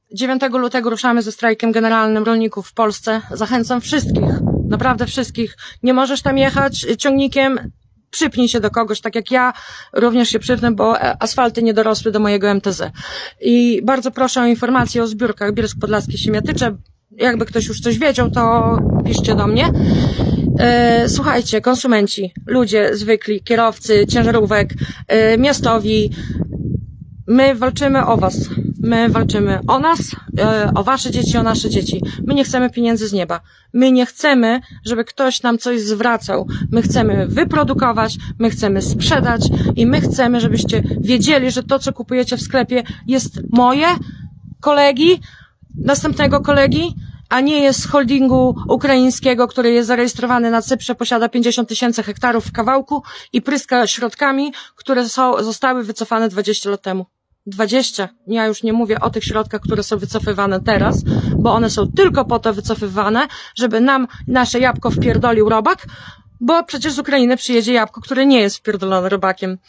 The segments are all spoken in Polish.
9 lutego ruszamy ze strajkiem generalnym rolników w Polsce. Zachęcam wszystkich, naprawdę wszystkich. Nie możesz tam jechać ciągnikiem, przypnij się do kogoś, tak jak ja również się przypnę, bo asfalty nie dorosły do mojego MTZ. I bardzo proszę o informacje o zbiórkach Bielsk Podlaski Siemiatycze. Jakby ktoś już coś wiedział, to piszcie do mnie. Słuchajcie, konsumenci, ludzie zwykli, kierowcy ciężarówek, miastowi, my walczymy o was. My walczymy o nas, o wasze dzieci, o nasze dzieci. My nie chcemy pieniędzy z nieba. My nie chcemy, żeby ktoś nam coś zwracał. My chcemy wyprodukować, my chcemy sprzedać i my chcemy, żebyście wiedzieli, że to, co kupujecie w sklepie, jest moje, kolegi, następnego kolegi, a nie jest z holdingu ukraińskiego, który jest zarejestrowany na Cyprze, posiada 50 000 hektarów w kawałku i pryska środkami, które zostały wycofane 20 lat temu. 20. Ja już nie mówię o tych środkach, które są wycofywane teraz, bo one są tylko po to wycofywane, żeby nam nasze jabłko wpierdolił robak, bo przecież z Ukrainy przyjedzie jabłko, które nie jest wpierdolone robakiem.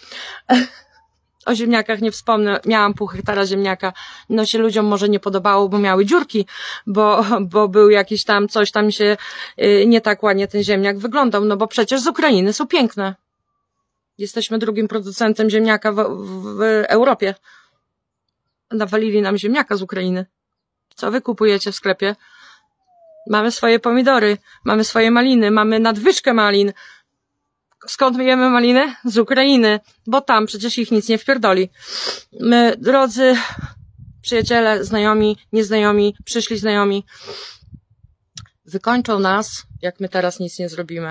O ziemniakach nie wspomnę, miałam pół hektara ziemniaka, no się ludziom może nie podobało, bo miały dziurki, bo był jakiś tam, coś tam się nie tak ładnie ten ziemniak wyglądał, no bo przecież z Ukrainy są piękne. Jesteśmy drugim producentem ziemniaka w Europie. Nawalili nam ziemniaka z Ukrainy. Co wy kupujecie w sklepie? Mamy swoje pomidory, mamy swoje maliny, mamy nadwyżkę malin. Skąd my jemy maliny? Z Ukrainy, bo tam przecież ich nic nie wpierdoli. My, drodzy przyjaciele, znajomi, nieznajomi, przyszli znajomi, wykończą nas, jak my teraz nic nie zrobimy.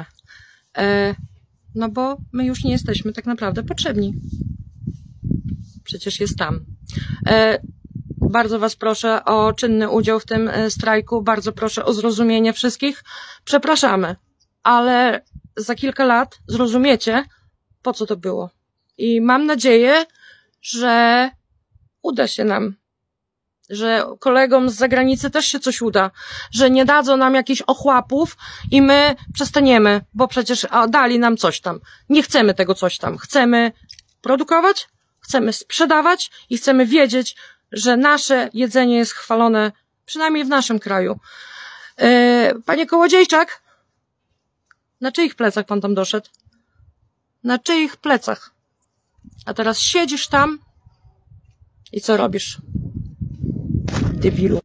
No bo my już nie jesteśmy tak naprawdę potrzebni. Przecież jest tam. Bardzo was proszę o czynny udział w tym strajku, bardzo proszę o zrozumienie wszystkich. Przepraszamy, ale za kilka lat zrozumiecie, po co to było. I mam nadzieję, że uda się nam, że kolegom z zagranicy też się coś uda, że nie dadzą nam jakichś ochłapów i my przestaniemy, bo przecież dali nam coś tam. Nie chcemy tego coś tam. Chcemy produkować, chcemy sprzedawać i chcemy wiedzieć, że nasze jedzenie jest chwalone, przynajmniej w naszym kraju. Panie Kołodziejczak, na czyich plecach pan tam doszedł? Na czyich plecach? A teraz siedzisz tam i co robisz? Debilu.